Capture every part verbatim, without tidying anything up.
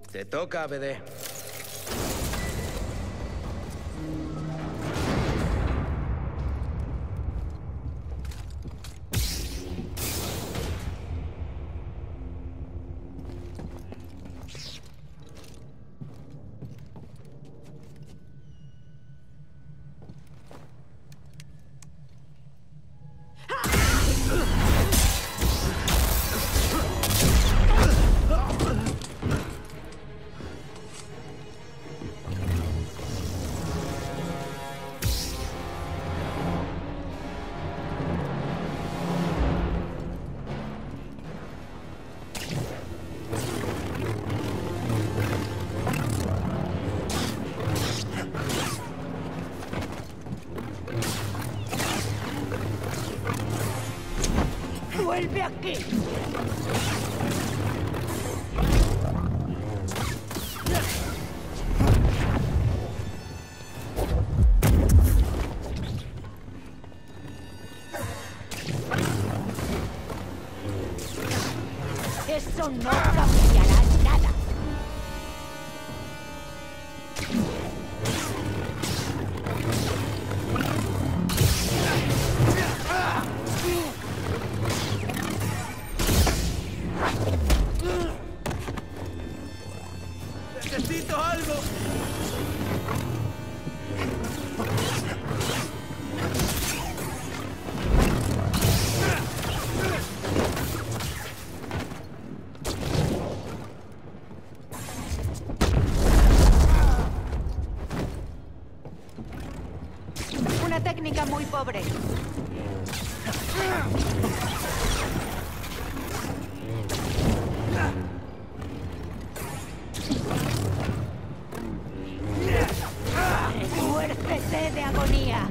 Te toca, B D. ¡Vuelve aquí! Eso no cambiará nada. ¡Necesito algo! Una técnica muy pobre. ¡Refuércese de agonía!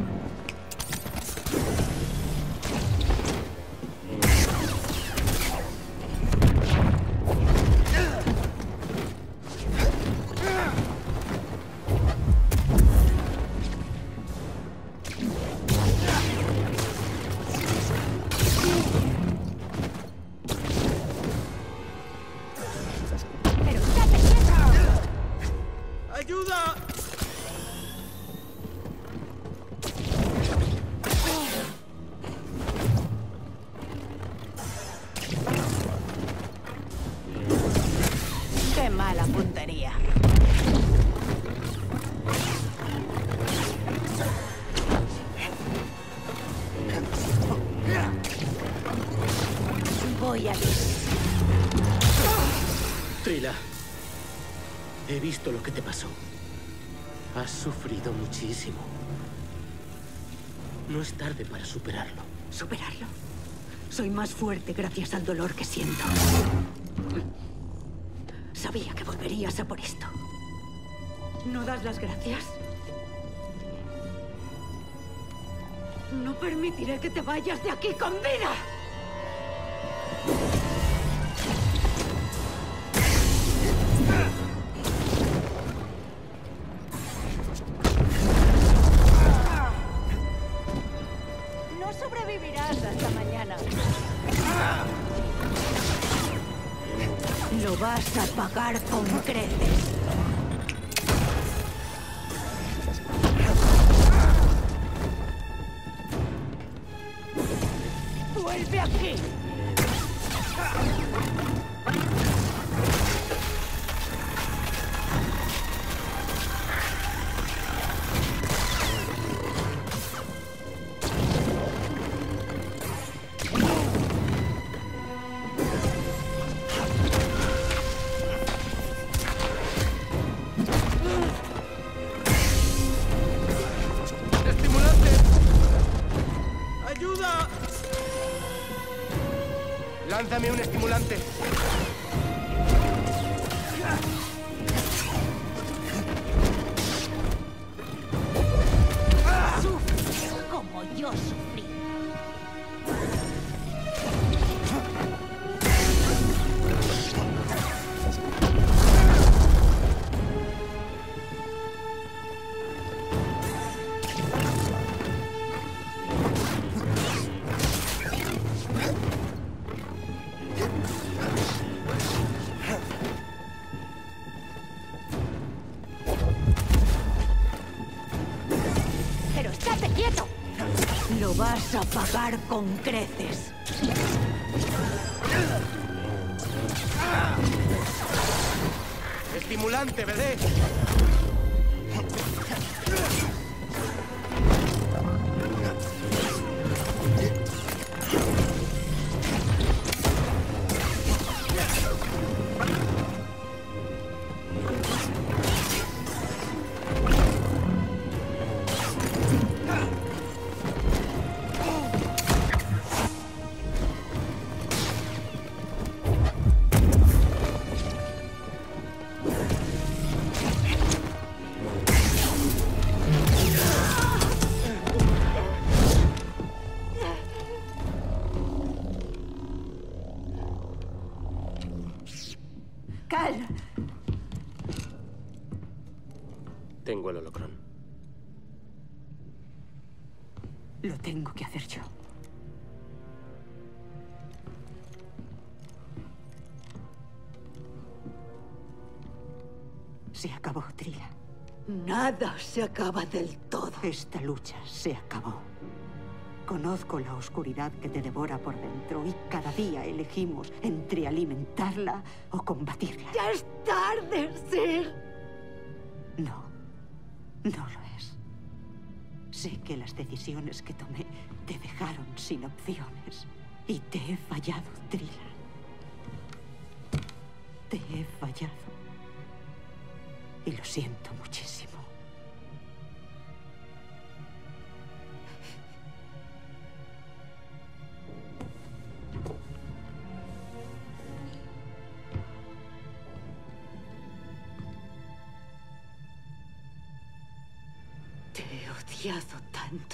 ¡Pero estate quieto! ¡Ayuda! ¡Qué mala puntería! Voy a ver. Trila, he visto lo que te pasó. Has sufrido muchísimo. No es tarde para superarlo. ¿Superarlo? Soy más fuerte gracias al dolor que siento. Sabía que volverías a por esto. ¿No das las gracias? No permitiré que te vayas de aquí con vida. No sobrevivirás hasta mañana. Lo vas a pagar con creces. ¡Vuelve aquí! ¡Estimulante! ¡Ayuda! Lánzame un estimulante. Sufre como yo sufrí. Lo vas a pagar con creces. Estimulante, B D. Cal. Tengo el holocrón. Lo tengo que hacer yo. Se acabó, Trila. Nada se acaba del todo. Esta lucha se acabó. Conozco la oscuridad que te devora por dentro y cada día elegimos entre alimentarla o combatirla. ¡Ya es tarde, Sir! No, no lo es. Sé que las decisiones que tomé te dejaron sin opciones. Y te he fallado, Trila. Te he fallado. Y lo siento muchísimo. Te he odiado tanto.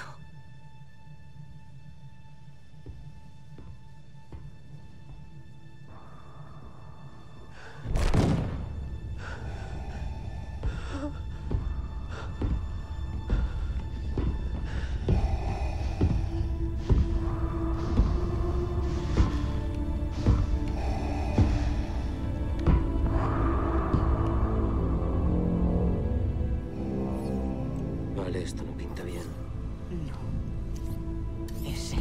Vale, esto no pinta bien. No. Ese.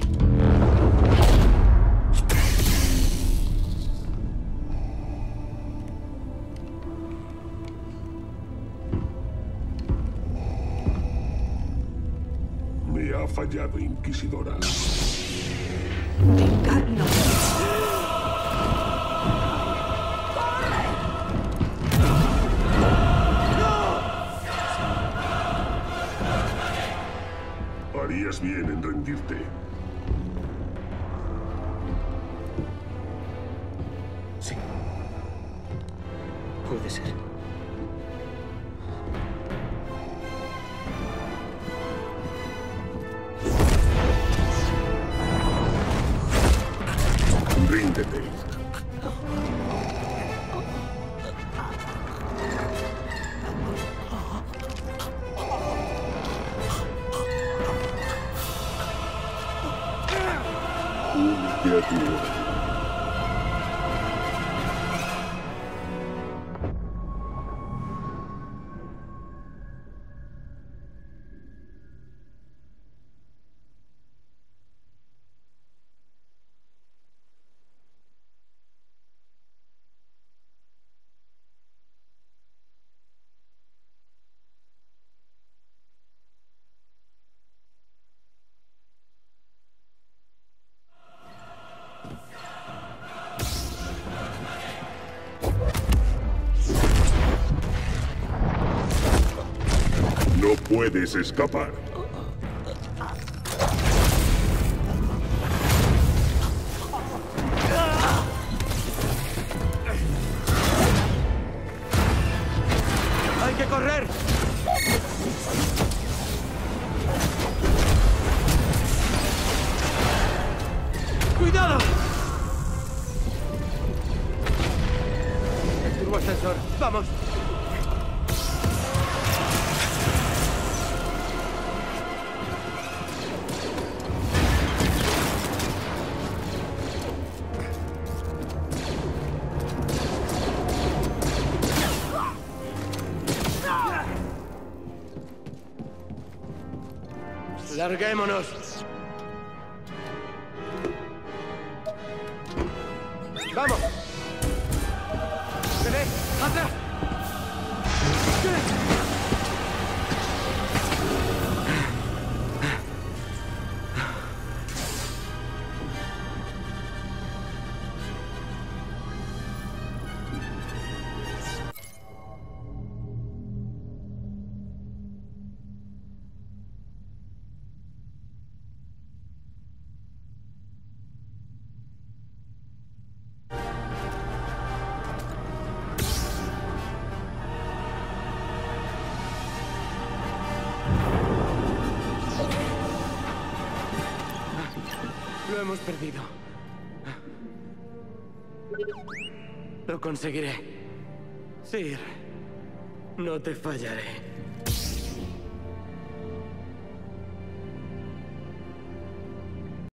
Me ha fallado, Inquisidora. Encarno. Harías bien en rendirte. Sí. Puede ser. Ríndete. Únete a tu hora. No puedes escapar. ¡Hay que correr! ¡Cuidado! El turboascensor. ¡Vamos! ¡Larguémonos! ¡Atrás! Lo hemos perdido. Lo conseguiré. Sir, no te fallaré.